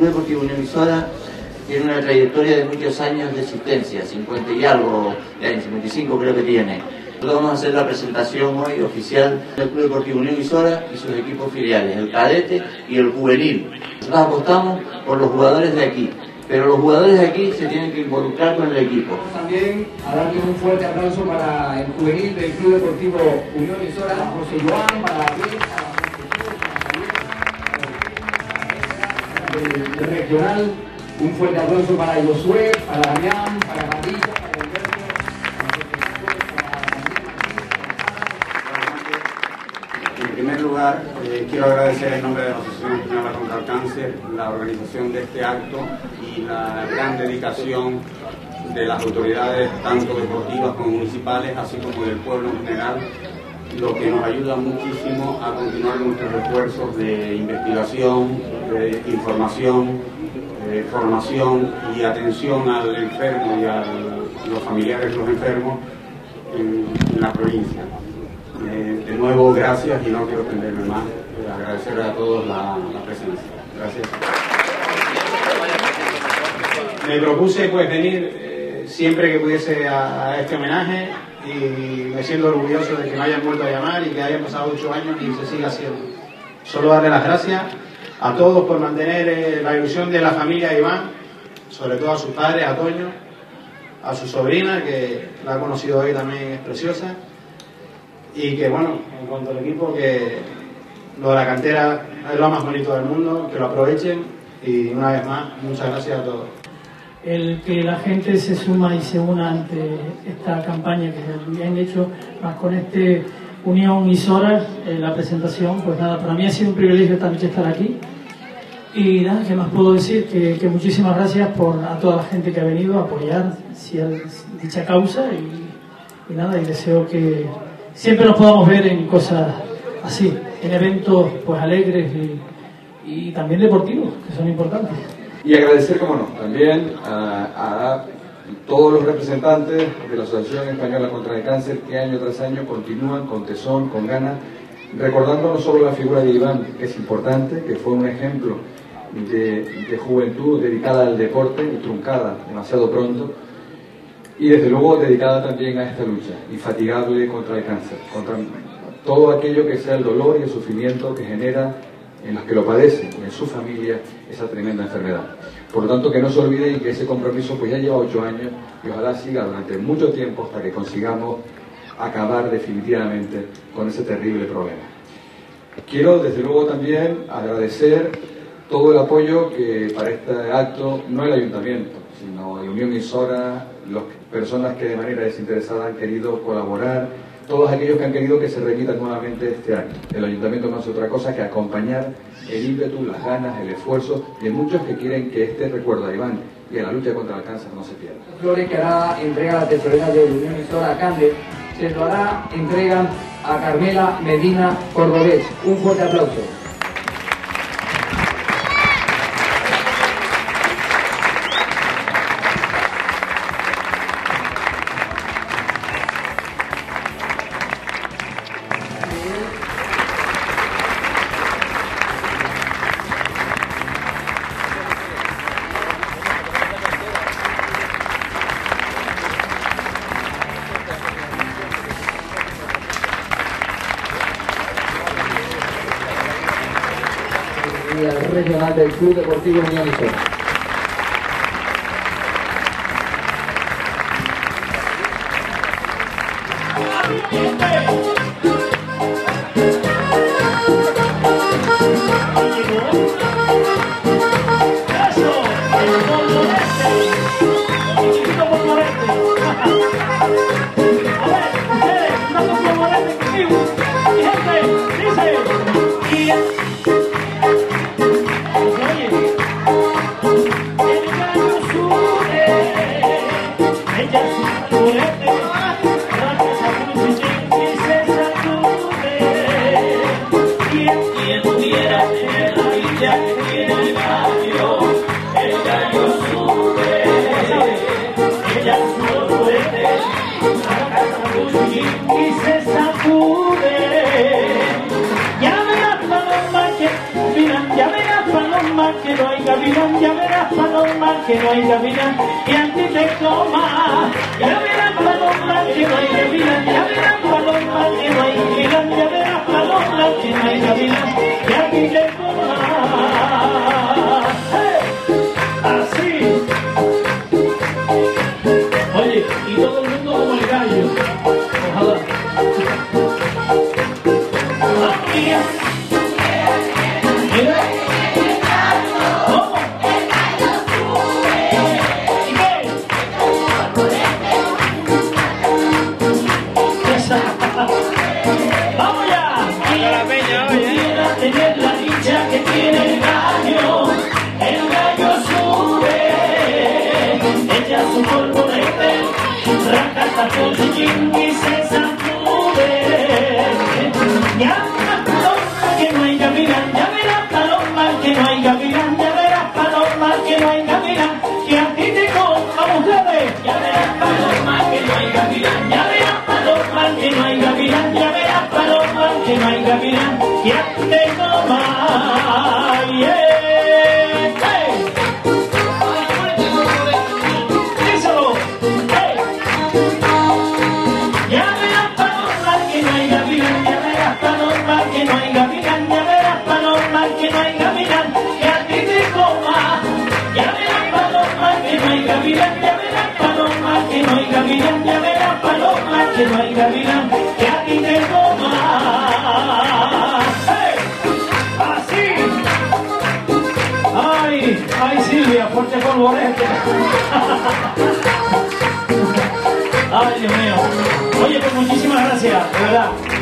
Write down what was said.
Club Deportivo Unión Isora tiene una trayectoria de muchos años de existencia, 50 y algo de años, 55 creo que tiene. Nosotros vamos a hacer la presentación hoy oficial del Club Deportivo Unión Isora y sus equipos filiales, el cadete y el juvenil. Nosotros apostamos por los jugadores de aquí, pero los jugadores de aquí se tienen que involucrar con el equipo. También a darle un fuerte aplauso para el juvenil del Club Deportivo Unión Isora, para José Joan, para David, para el regional. Un fuerte aplauso para Josué, para Damián, para María, para Alberto, En primer lugar, quiero agradecer en nombre de la Asociación Española contra el Cáncer la organización de este acto y la gran dedicación de las autoridades, tanto deportivas como municipales, así como del pueblo en general, lo que nos ayuda muchísimo a continuar nuestros esfuerzos de investigación, de información, formación y atención al enfermo y a los familiares de los enfermos en la provincia. De nuevo, gracias y no quiero extenderme más. Agradecerle a todos la presencia. Gracias. Me propuse pues venir siempre que pudiese a este homenaje y me siento orgulloso de que me hayan vuelto a llamar y que hayan pasado 8 años y se siga haciendo. Solo darle las gracias a todos por mantener la ilusión de la familia Iván, sobre todo a sus padres, a Toño, a su sobrina, que la ha conocido hoy también, es preciosa, y que bueno, en cuanto al equipo, que lo de la cantera es lo más bonito del mundo, que lo aprovechen y una vez más, muchas gracias a todos. El que la gente se suma y se una ante esta campaña que han hecho, más con este Unión Isora, la presentación, pues nada, para mí ha sido un privilegio también estar aquí. Y nada, ¿qué más puedo decir? Que muchísimas gracias a toda la gente que ha venido a apoyar dicha causa y nada, y deseo que siempre nos podamos ver en cosas así, en eventos pues alegres y también deportivos, que son importantes. Y agradecer, como no, también a todos los representantes de la Asociación Española contra el Cáncer que año tras año continúan con tesón, con ganas, recordando no solo la figura de Iván, que es importante, que fue un ejemplo de juventud dedicada al deporte y truncada demasiado pronto, y desde luego dedicada también a esta lucha infatigable contra el cáncer, contra todo aquello que sea el dolor y el sufrimiento que genera en los que lo padecen y en su familia esa tremenda enfermedad. Por lo tanto, que no se olviden que ese compromiso pues ya lleva 8 años y ojalá siga durante mucho tiempo hasta que consigamos acabar definitivamente con ese terrible problema. Quiero desde luego también agradecer todo el apoyo que para este acto, no el ayuntamiento, sino el Unión Isora, las personas que de manera desinteresada han querido colaborar, todos aquellos que han querido que se repita nuevamente este año. El ayuntamiento no hace otra cosa que acompañar el ímpetu, las ganas, el esfuerzo de muchos que quieren que este recuerdo a Iván y a la lucha contra el cáncer no se pierda. Flores que hará entrega a la tesorera de la Unión Isora Cande, se lo hará entrega a Carmela Medina Cordobés. Un fuerte aplauso. Regional del Club Deportivo Unión Isora. Y se sacude, ya me mata gavilán, ya verás paloma que no hay gavilán que a ti te coma. Ya verás paloma que no hay gavilán, ya verás paloma que no hay gavilán, ya verás paloma que no hay gavilán que a ti te coma. Así. Oye, y todo el mundo como el gallo. Ojalá. Mira. ¿Cómo? ¿Y qué? ¡Vamos ya! Quisiera tener la dicha que tiene el gallo. El gallo sube, echa su polvorete, racata por el chin y se sacude. Ya verás paloma que no hay gavilán, ya verás paloma que no hay gavilán, ya verás paloma que no hay gavilán, que a ti te coma ustedes. Ya verás paloma que no hay gavilán, ya verás paloma que no hay gavilán, ya verás paloma que no hay gavilán, que a ti te coma. Yeah. Que no hay gavilán, ya verás paloma que no hay gavilán, que a ti te coma. Ya verás paloma que no hay gavilán, ya verás paloma que no hay gavilán, ya verás paloma que no hay gavilán, que a ti te coma. ¡Hey! Así. Ay, ay Silvia, fuerte polvorete. Ay, Dios mío. Oye, pues muchísimas gracias, de verdad.